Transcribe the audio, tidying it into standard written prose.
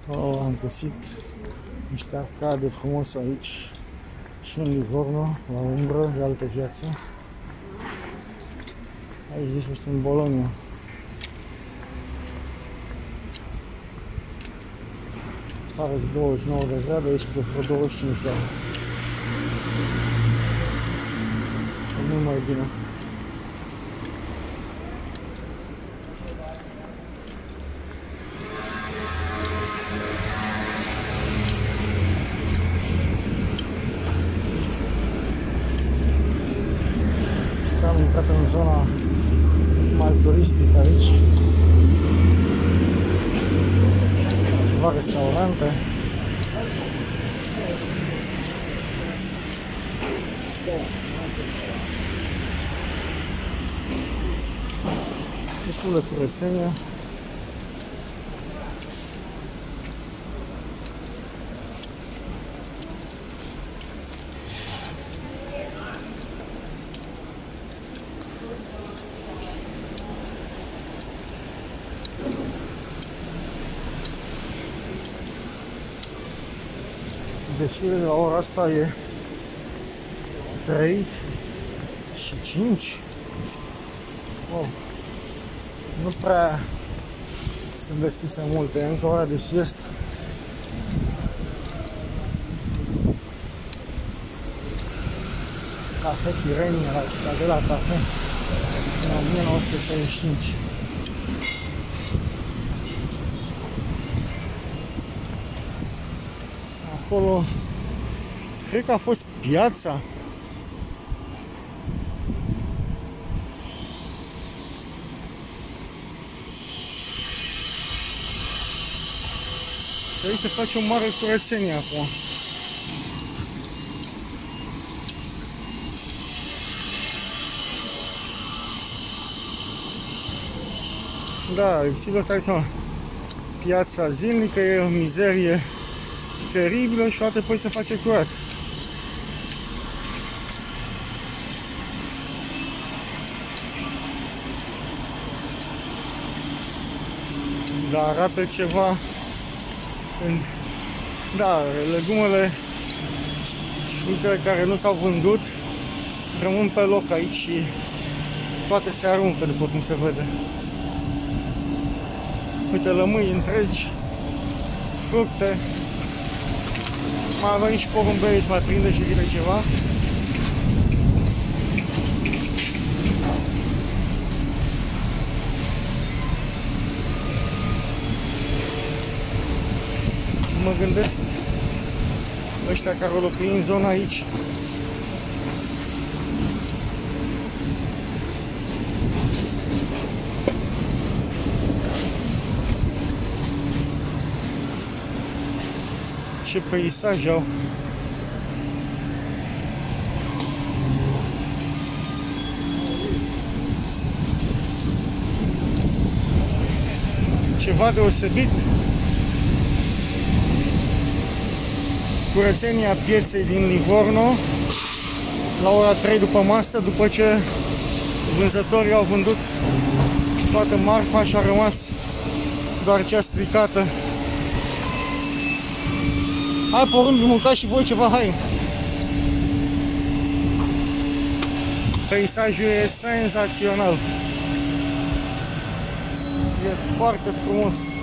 Am găsit niște arcade frumos aici și în Livorno, la umbră, de altă viață. Aici deci este în Bologna. Afară 29 de grade, aici plus vreo 25 de grade. E mult mai bine. Am intrat în zona mai turistică aici. Ceva restaurante. Destul de curățenie. Deși la ora asta e 3 și 5, wow, nu prea sunt deschise multe, încă ora de siestă. Cafe Tirrenia, la Cittadella Cafe, în 1965. Acolo, cred că a fost piața. Trebuie să faci o mare curățenie acum. Da, sigur că piața zilnică e o mizerie teribilă și toate poi se face curat. Dar arată ceva. Da, legumele și fructele care nu s-au vândut rămân pe loc aici și toate se aruncă, după cum se vede. Uite, lămâi întregi, fructe. Mai avem și porumbei, să mai prinde și vine ceva. Mă gândesc ăștia care au locuit în zona aici. Ce peisaj au. Ceva deosebit. Curățenia pieței din Livorno la ora 3 după masă, după ce vânzătorii au vândut toată marfa și a rămas doar cea stricată. Hai, porumb, mâncați și voi ceva, hai! Peisajul e senzațional. E foarte frumos.